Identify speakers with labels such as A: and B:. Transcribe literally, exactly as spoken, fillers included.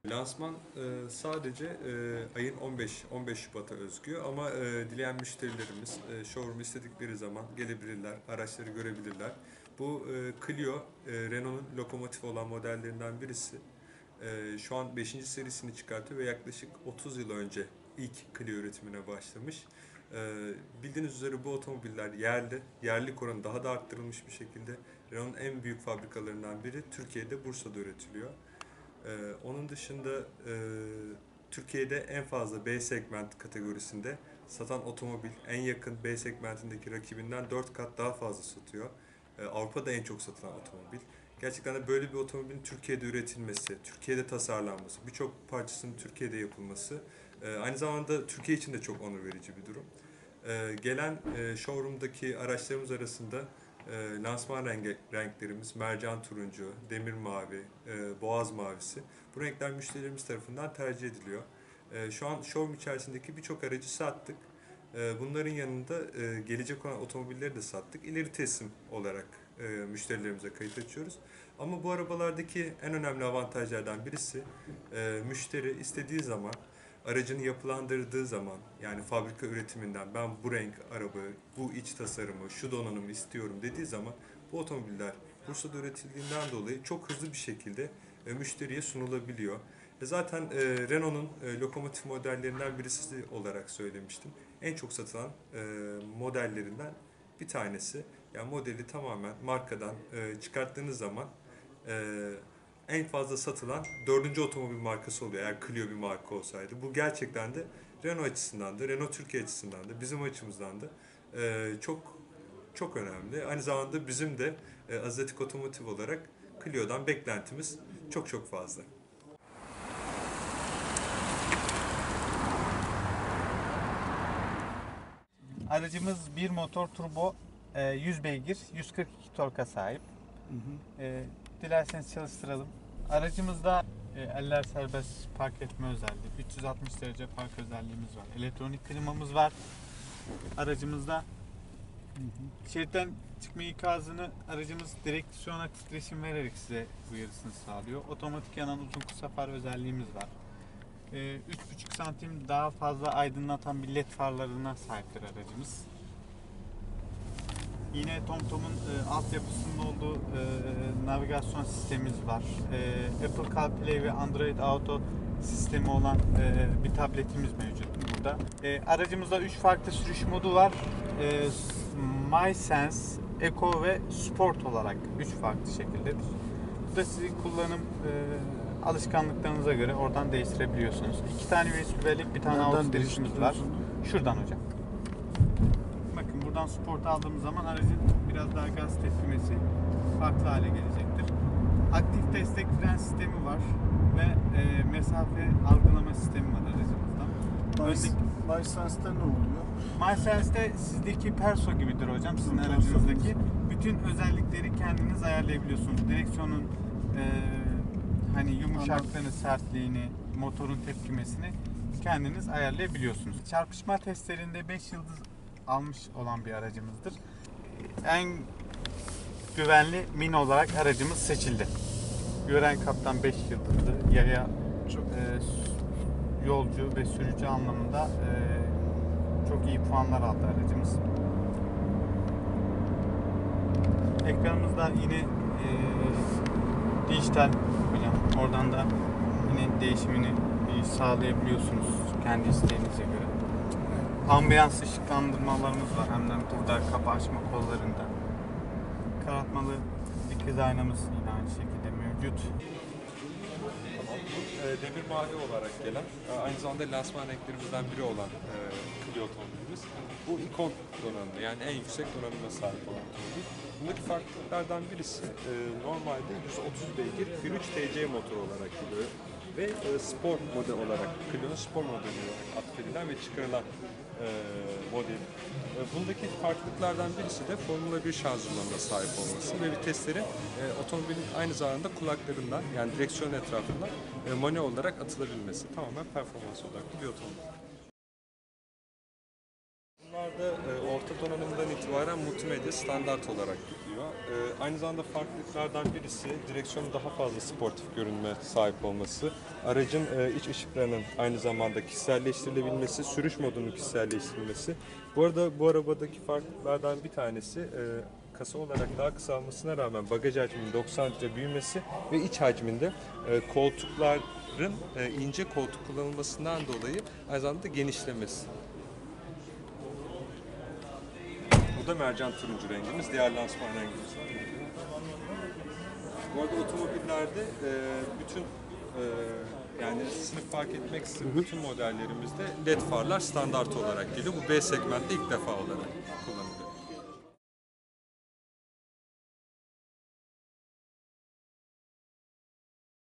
A: Lansman e, sadece e, ayın on beş on beş Şubat'a özgü ama e, dileyen müşterilerimiz e, showroom istedikleri zaman gelebilirler, araçları görebilirler. Bu e, Clio, e, Renault'un lokomotif olan modellerinden birisi. E, şu an beşinci serisini çıkartıyor ve yaklaşık otuz yıl önce ilk Clio üretimine başlamış. E, bildiğiniz üzere bu otomobiller yerli, yerlilik oranı daha da arttırılmış bir şekilde. Renault'un en büyük fabrikalarından biri Türkiye'de, Bursa'da üretiliyor. Ee, onun dışında e, Türkiye'de en fazla B segment kategorisinde satan otomobil en yakın B segmentindeki rakibinden dört kat daha fazla satıyor. Ee, Avrupa'da en çok satılan otomobil. Gerçekten de böyle bir otomobilin Türkiye'de üretilmesi, Türkiye'de tasarlanması, birçok parçasının Türkiye'de yapılması e, aynı zamanda Türkiye için de çok onur verici bir durum. Ee, gelen e, showroom'daki araçlarımız arasında e, lansman rengi, renklerimiz mercan turuncu, demir mavi, e, boğaz mavisi. Bu renkler müşterilerimiz tarafından tercih ediliyor. E, şu an showroom içerisindeki birçok aracı sattık. E, bunların yanında e, gelecek olan otomobilleri de sattık. İleri teslim olarak e, müşterilerimize kayıt açıyoruz. Ama bu arabalardaki en önemli avantajlardan birisi e, müşteri istediği zaman aracını yapılandırdığı zaman yani fabrika üretiminden ben bu renk araba, bu iç tasarımı, şu donanımı istiyorum dediği zaman bu otomobiller Bursa'da üretildiğinden dolayı çok hızlı bir şekilde e, müşteriye sunulabiliyor. E zaten e, Renault'un e, lokomotif modellerinden birisi olarak söylemiştim. En çok satılan e, modellerinden bir tanesi. Yani modeli tamamen markadan e, çıkarttığınız zaman e, en fazla satılan dördüncü otomobil markası oluyor. Eğer Clio bir marka olsaydı. Bu gerçekten de Renault açısından da, Renault Türkiye açısından da, bizim açımızdan da e, çok çok önemli. Aynı zamanda bizim de e, Aztetik Otomotiv olarak Clio'dan beklentimiz çok çok fazla.
B: Aracımız bir motor turbo, e, yüz beygir, yüz kırk iki torka sahip.
C: Hı hı.
B: E, dilerseniz çalıştıralım. Aracımızda e, eller serbest park etme özelliği, üç yüz altmış derece park özelliğimiz var. Elektronik klimamız var aracımızda.
C: Hı hı.
B: Şeritten çıkma ikazını aracımız direksiyona titreşim vererek size uyarısını sağlıyor. Otomatik yanan uzun kısa far özelliğimiz var. E, üç buçuk santim daha fazla aydınlatan bir led farlarına sahiptir aracımız. Yine TomTom'un e, altyapısının olduğu e, navigasyon sistemimiz var. E, Apple CarPlay ve Android Auto sistemi olan e, bir tabletimiz mevcut burada. E, aracımızda üç farklı sürüş modu var. E, MySense, Eco ve Sport olarak üç farklı şekildedir. Bu da sizin kullanım e, alışkanlıklarınıza göre oradan değiştirebiliyorsunuz. İki tane U S B belleği, bir tane
C: Nereden
B: auto girişimiz var.
C: değiştiriyorsunuz?
B: Şuradan hocam. Bakın buradan sport aldığımız zaman aracın biraz daha gaz tepkimesi farklı hale gelecektir. Aktif destek fren sistemi var ve e, mesafe algılama sistemi var aracımızda. Öndeki
C: MySense'de ne oluyor?
B: MySense'de sizdeki Perso gibidir hocam, sizin
C: Perso
B: aracınızdaki. Bütün özellikleri kendiniz ayarlayabiliyorsunuz. Direksiyonun e, hani yumuşaklığını, sertliğini, motorun tepkimesini kendiniz ayarlayabiliyorsunuz. Çarpışma testlerinde beş yıldız almış olan bir aracımızdır. En güvenli Mini olarak aracımız seçildi. Gören kaptan beş yıldızlı, yaya
C: Çok
B: e, yolcu ve sürücü anlamında e, çok iyi puanlar aldı aracımız. Ekranımızda yine e, dijital hocam. Oradan da yine değişimini e, sağlayabiliyorsunuz kendi isteğinize göre. Ambiyans ışıklandırmalarımız var. Hem de burada kapı açma kollarında. Karartmalı dikiz aynamız yine aynı şekilde mevcut.
A: E, demir mavi olarak gelen, e, aynı zamanda lansman renklerimizden biri olan e, Clio otomobilimiz. Bu ikon donanımlı, yani en yüksek donanıma sahip olan otomobil. Bundaki farklılıklardan birisi e, normalde yüz otuz beygir bir nokta üç T C motor olarak geliyor ve e, spor model olarak, Clio'nun spor modeli olarak atfedilen ve çıkarılan e, model. E, bundaki farklılıklardan birisi de Formula bir şanzımanına sahip olması ve viteslerin e, otomobilin aynı zamanda kulaklarından, yani direksiyon etrafından e, manuel olarak atılabilmesi. Tamamen performans odaklı bir otomobil. Bunlar da e, orta donanımdan itibaren multimedya standart olarak gidiyor. E, aynı zamanda farklılıklardan birisi direksiyonun daha fazla sportif görünme sahip olması. Aracın e, iç ışıklarının aynı zamanda kişiselleştirilebilmesi, sürüş modunun kişiselleştirilmesi. Bu arada bu arabadaki farklılıklardan bir tanesi e, kasa olarak daha kısalmasına rağmen bagaj hacminin doksan litre büyümesi ve iç hacminde e, koltukların e, ince koltuk kullanılmasından dolayı aynı zamanda genişlemesi. Bu da mercan turuncu rengimiz, diğer lansman rengimiz. Bu arada otomobillerde e, bütün e, yani sınıf fark etmeksizin bütün modellerimizde led farlar standart olarak geliyor. Bu B segmentte ilk defa olarak kullanılıyor.